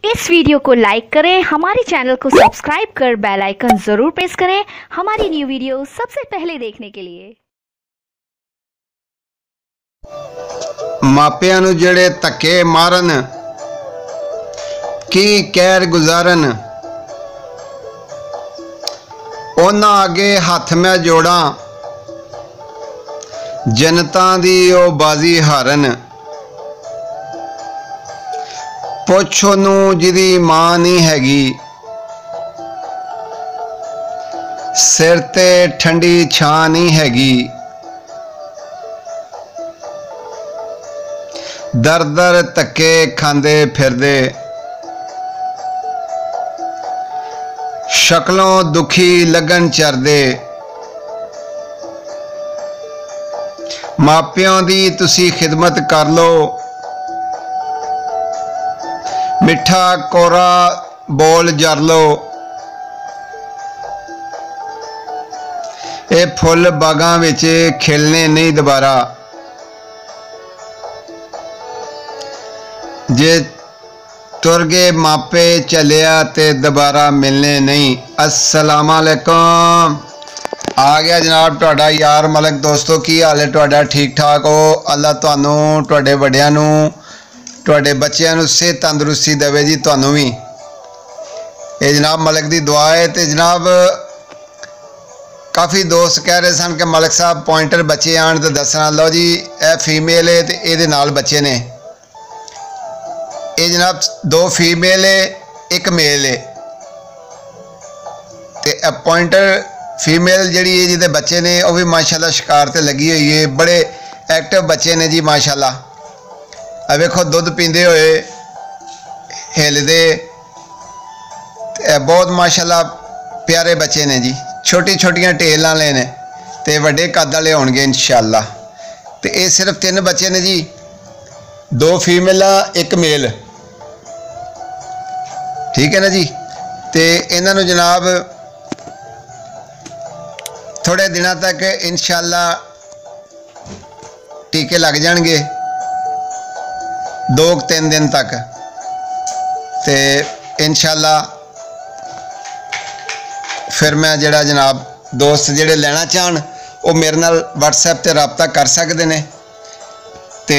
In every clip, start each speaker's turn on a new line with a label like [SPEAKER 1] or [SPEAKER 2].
[SPEAKER 1] इस वीडियो को लाइक करें, हमारे चैनल को सब्सक्राइब कर बेल आइकन जरूर प्रेस करें हमारी न्यू वीडियो सबसे पहले देखने के लिए।
[SPEAKER 2] मापियां नूं जिहड़े धक्के मारन की कहर गुजारन, उन्हां अगे हथ मैं जोड़ा, जनता दी ओ बाजी हारन। पुछ ओनू जिहदी मां नहीं हैगी, सिर ते ठंडी छां नहीं हैगी। दर दर धक्के खांदे फिरदे, शक्लों दुखी लगन चरदे। मापियों दी तुसी खिदमत कर लो, मिठा कोरा बोल जर लो। ये फुल बागां विच खिलने नहीं दोबारा, जे तुर गए मापे चलिया ते दोबारा मिलने नहीं। अस्सलामुअलैकुम। आ गया जनाब तुहाडा यार मलक। दोस्तों की हाल है तुहाडा? ठीक ठाक हो? अल्लाह तुहानू तुहाडे वड्डियां नू तुहाडे बच्चियां नू सेहत तंदुरुस्ती देवे जी, तुहानू भी। ये जनाब मलक दी दुआ है। तो जनाब काफ़ी दोस्त कह रहे सन कि मलक साहब पॉइंटर बच्चे आन तो दसना। लो जी, यह फीमेल है तो ये नाल बच्चे ने। ये जनाब दो फीमेल है, एक मेल है। तो पॉइंटर फीमेल जी है जिहदे बच्चे ने वह भी माशाल्लाह शिकार ते लगी हुई है। बड़े एक्टिव बच्चे ने जी माशाल्लाह। अब वेखो दुध पींदे हुए हिलदे, बहुत माशाल्लाह प्यारे बच्चे ने जी। छोटी छोटियां टेल वाले ने ते वड्डे कद वाले होणगे इंशाअल्लाह। तो ये सिर्फ 3 बच्चे ने जी, 2 फीमेल एक मेल। ठीक है ना जी। तो इन्हों जनाब थोड़े दिनों तक इंशाअल्लाह टीके लग जाएंगे, 2-3 दिन तक। तो इंशाअल्लाह फिर मैं जड़ा जनाब दोस्त जेड़े लेना चाहन वो मेरे नाल व्हाट्सएप ते रबता कर सकते हैं। तो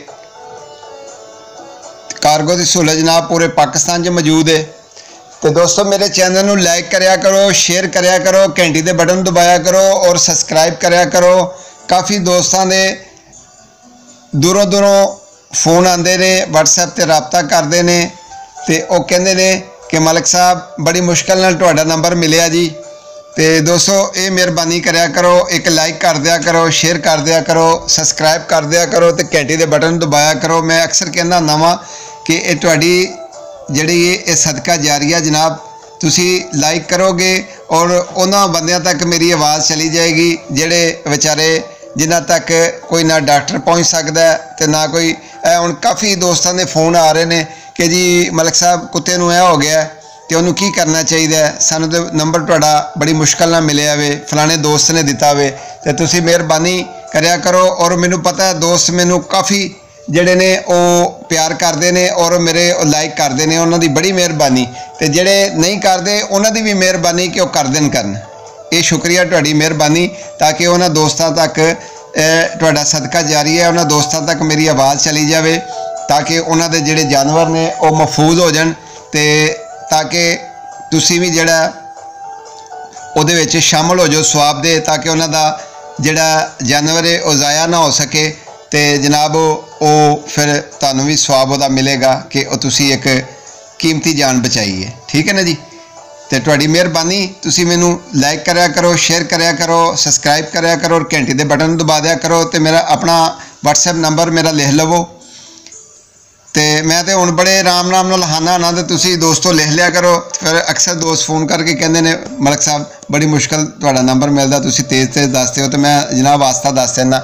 [SPEAKER 2] कार्गो की सहूलत जनाब पूरे पाकिस्तान च मौजूद है। तो दोस्तों मेरे चैनल नू लाइक कराया करो, शेयर कराया करो, घंटी के बटन दबाया करो और सबसक्राइब कराया करो। काफ़ी दोस्तों ने दूरों दूरों फोन आते ने, व्हाट्सएप ते रबता करते हैं। तो वो कहते हैं कि मलक साहब बड़ी मुश्किल नाल तुहाडा नंबर मिलिया जी। तो दोस्तों ये मेहरबानी कराया करो, एक लाइक कर दिया करो, शेयर कर दिया करो, सबसक्राइब कर दिया करो, तो घंटी के बटन दबाया करो। मैं अक्सर कहना हुंदा वां कि ये तुहाडी जिहड़ी ये सदका जारिया जनाब, तुसी लाइक करोगे और उन्हां बंदियां तक मेरी आवाज़ चली जाएगी जिहड़े बेचारे जिन्हां तक कोई ना डॉक्टर पहुँच सकता है तो ना कोई। हुण काफ़ी दोस्तों के फोन आ रहे हैं कि जी मलक साहब कुत्ते नूं हो गया तो उन्होंने की करना चाहिए, सानू तो नंबर तुहाडा बड़ी मुश्किल नाल मिलिया वे, फलाने दोस्त ने दिता वे। तो तुसी मेहरबानी करया करो। और मैनू पता है दोस्त मैनू काफ़ी जिहड़े ने वो प्यार करते हैं और मेरे लाइक करते हैं, उन्होंने बड़ी मेहरबानी। तो जिहड़े नहीं करते उन्होंने भी मेहरबानी कि वो कर देन करन। ये शुक्रिया तुहाडी मेहरबानी, ताकि उन्होंने दोस्तों तक तुहाडा सदका जारी है, उन्होंने दोस्तों तक मेरी आवाज़ चली जाए, ताकि उन्होंने जिहड़े जानवर ने वो महफूज हो जान। तो ताकि तुसी भी जिहड़ा उहदे विच शामिल हो जाओ स्वाब दे, ताकि उन्हों का जिहड़ा जानवर है वो ज़ाया ना हो सके। तो जनाब वो फिर तुहानू भी स्वाब उहदा मिलेगा कि तुसी एक कीमती जान बचाई है। ठीक है ना जी। तो तुहाडी मेहरबानी, तुसी मैनू लाइक कराया करो, शेयर कराया करो, सबसक्राइब कराया करो और घंटी के बटन दबा दिया करो। तो मेरा अपना व्हाट्सएप नंबर मेरा लिख लवो। तो मैं तो हुण बड़े आराम नाम नाल हाना ना, तो तुसी दोस्तों लिख लिया करो। फिर अक्सर दोस्त फोन करके कहते हैं मलक साहब बड़ी मुश्किल तुहाडा नंबर मिलता, तुसी तेज़ तेज़ दसते हो। तो मैं जनाब आस्ता दस देना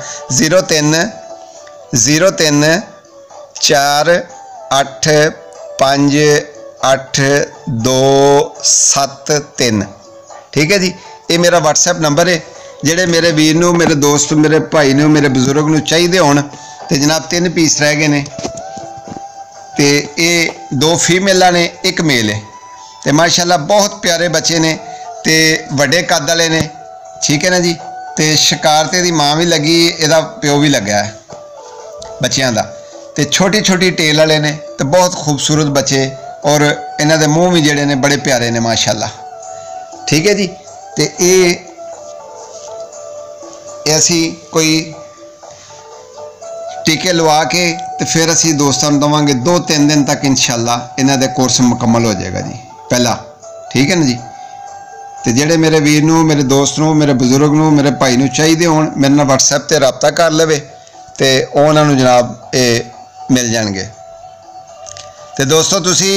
[SPEAKER 2] 03 4 8 5 8 2 7 3। ठीक है जी। ये मेरा व्हाट्सएप नंबर है। जेडे मेरे वीर नू, मेरे दोस्त, मेरे भाई नू, मेरे बजुर्ग नू चाहिए होण, तो जनाब 3 पीस रह गए ने। ते ये 2 फीमेलां ने, 1 मेल है। तो माशाल्लाह बहुत प्यारे बच्चे ने ते वड्डे कद वाले ने, ठीक है ना जी। तो शिकार ते दी माँ भी लगी, इहदा प्यो भी लगा है बच्चों का। तो छोटी छोटी टेल वाले ने, तो बहुत खूबसूरत बच्चे, और इन्हां दे मूँह भी जिहड़े ने बड़े प्यारे ने माशाल्लाह, ठीक है जी। तो ये असी कोई टीके लवा के तो फिर असी दोस्तों देवांगे 2-3 दिन तक इंशाल्लाह इन्हां दे कोर्स मुकम्मल हो जाएगा जी पहला, ठीक है ना जी। तो जेडे मेरे वीर नूं, मेरे दोस्त नूं, मेरे बजुर्ग नूं, मेरे भाई नूं चाहिए होण, मेरे नाल WhatsApp ते रबता कर लवे तो उन्हां नूं जनाब ये मिल जाणगे। तो दोस्तों तुसी,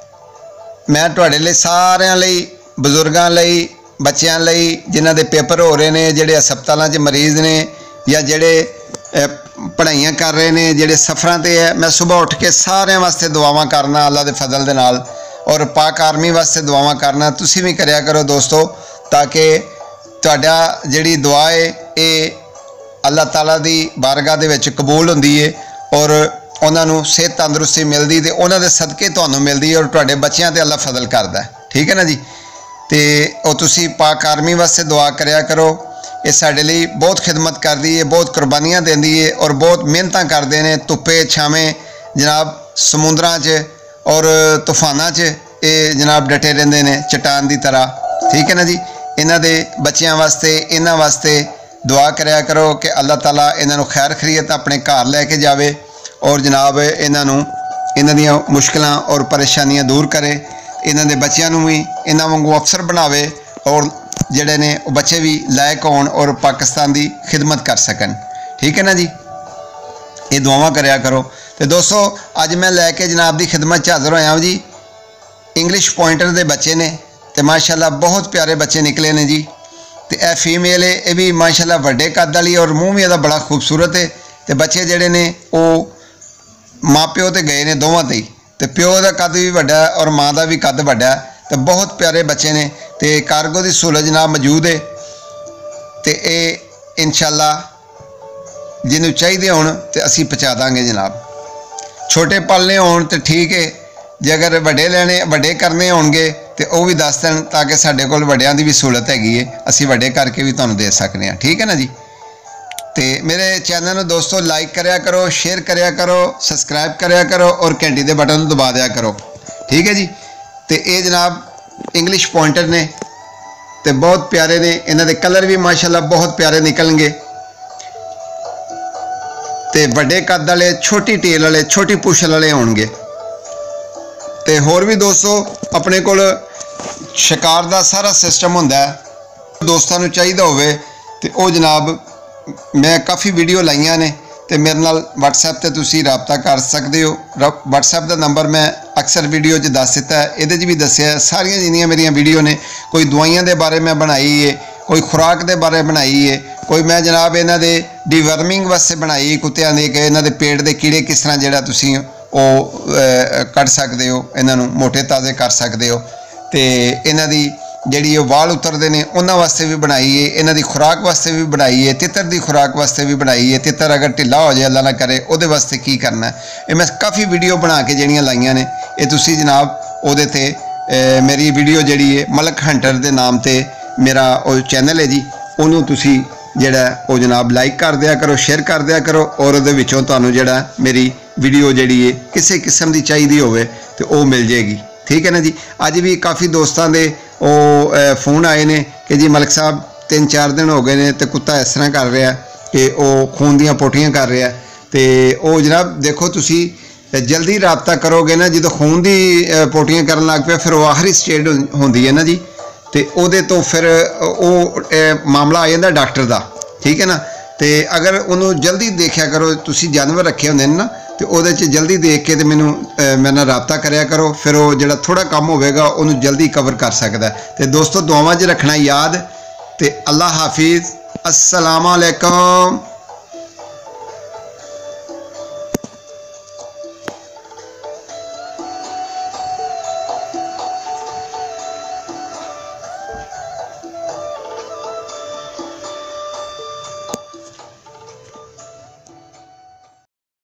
[SPEAKER 2] मैं तुहाडे लई सारिਆਂ ਲਈ, बजुर्गां ਲਈ, बच्चों ਲਈ जिन्हां दे पेपर हो रहे हैं, जेडे हस्पतालों च मरीज़ ने या जेडे पढ़ाइयाँ कर रहे हैं, जेडे सफ़रां ते है, मैं सुबह उठ के सारिਆਂ वास्ते दुआवां करना अल्लाह दे फजल दे नाल, और पाक आर्मी वास्ते दुआवां करना। तुसी भी करया करो दोस्तों, ताकि तुहाडा जिहड़ी दुआ है ये अल्लाह ताला दी बारगाह दे विच कबूल हुंदी है, और उन्हां नूं सेहत तंदुरुस्ती मिलदी, ते उन्हां दे सदके तुहानूं मिलदी है, और तुहाडे बच्चिआं ते अल्लाह फजल करदा है, ठीक है ना जी। तो वो तुसी पाक आर्मी वास्ते दुआ करया करो, ये साडे लई बहुत खिदमत करदी है, बहुत कुर्बानियाँ देंदी है, और बहुत मेहनत करते हैं धुप्पे छावें जनाब, समुद्रां च और तूफानां च ये जनाब डटे रहंदे ने चट्टान की तरह, ठीक है ना जी। इन्हां दे बच्चिआं वास्ते, इन्हां वास्ते दुआ करया करो कि अल्लाह ताला इन्हां नूं खैर खरीयत अपने घर लैके जावे, और जनाब इन्हां नूं इन्हां दियां मुश्किलां और परेशानियां दूर करे, इन्हां दे बच्चिआं नूं भी इन्हां वांगू अफसर बनावे, और जिहड़े ने बच्चे भी लायक होण और पाकिस्तान की खिदमत कर सकन, ठीक है ना जी। ये दुआवां करया करो। तो दोस्तों अज मैं लैके जनाब की खिदमत हाज़र होया जी। इंग्लिश पॉइंटर के बच्चे ने, तो माशाल्लाह बहुत प्यारे बच्चे निकले ने जी। तो यह फीमेल है, ये भी माशाल्लाह वड्डे कद वाली, और मूँह भी इसदा बड़ा खूबसूरत है। तो बच्चे जिहड़े ने वो माँ प्यो तो गए ने दोवां ते ही, तो प्यो का कद भी वड्डा है और माँ का भी कद वड्डा है, तो बहुत प्यारे बच्चे ने। तो कार्गो की सहूलत जनाब मौजूद है, तो ये इंशाल्लाह जिन्हों चाहिए होण तो असी पहुँचा देंगे जनाब। छोटे पालने होण तो ठीक है, जे अगर वड्डे लैने, वड्डे करने होणगे तो वह भी दस दें, ताकि साडे कोल वड्डियां दी भी सहूलत हैगी है, असी वड्डे करके भी तुहानूं दे सकते हैं, ठीक है ना जी। तो मेरे चैनल में दोस्तों लाइक करया करो, शेयर करया करो, सबसक्राइब करया करो, और घंटी के बटन दबा दिया करो, ठीक है जी। तो ये जनाब इंग्लिश पॉइंटर ने, तो बहुत प्यारे ने, इन्हां दे कलर भी माशाल्लाह बहुत प्यारे निकलणगे। तो वड्डे कद वाले, छोटी टेल वाले, छोटी पुछल वाले होणगे। तो होर भी दोस्तों अपने कोल शिकार का सारा सिस्टम हुंदा है, दोस्तों नूं चाहिए होवे तो वो जनाब मैं काफ़ी वीडियो लाइयां ने, तो मेरे नाल WhatsApp ते तुसी रबता कर सकते हो। WhatsApp का नंबर मैं अक्सर वीडियो च दस दिता है, ये भी दसिया है। सारिया जिन्नियां मेरिया वीडियो ने, कोई दवाइयां के बारे में बनाई है, कोई खुराक के बारे बनाई है, कोई मैं जनाब इन्हां दे डिवर्मिंग वास्ते बनाई, कुत्तियां दे कि इन्हां दे पेट के कीड़े किस तरह जिहड़ा तुसी कढ़ सकते हो, इन्हां नूं मोटे ताज़े कर सकते हो। तो इन्हां दी जिहड़ी वाल उतरते हैं उन्हां वास्ते भी बनाई है, इन्हां दी खुराक वास्ते भी बनाई है, तितर की खुराक वास्ते भी बनाई है। तितर अगर ढिला हो जाए अल्लाह ना करे, उहदे वास्ते की करना है, ये मैं काफ़ी वीडियो बना के जिहड़ियां लाइयां ने, ये तुसी जनाब उहदे ते मेरी वीडियो जिहड़ी है मलक हंटर के नाम से मेरा वो चैनल है जी, उन्होंने तुसी जिहड़ा वो जनाब लाइक कर दिया करो, शेयर कर दिया करो, और उहदे विचों तुहानूं जिहड़ा मेरी वीडियो जिहड़ी है किसी किस्म की चाहिए होवे तो वो मिल जाएगी, ठीक है ना जी। अज भी काफ़ी दोस्तों के वो फोन आए ने कि जी मलक साहब 3-4 दिन हो गए ने, तो कुत्ता इस तरह कर रहा कि वो खून दियाँ पोटियाँ कर रहा, तो वो जनाब देखो तुसी जल्दी रबता करोगे ना, जो खून की पोटियाँ करन लग पे, फिर वो आखिरी स्टेज होंदी है ना जी, तो वो तो फिर वो मामला आ जाता डॉक्टर का, ठीक है ना। तो अगर उन्होंने जल्दी देखा करो, तुसी जानवर रखे होंगे ना, तो वो जल्दी देख के तो मैनू मेरे नाल रबता करया करो, फिर वो जो थोड़ा कम होगा उन्होंने जल्दी कवर कर सकता है। तो दोस्तों दुआवां च रखना याद। तो अल्लाह हाफिज़, अस्सलाम वालेकुम।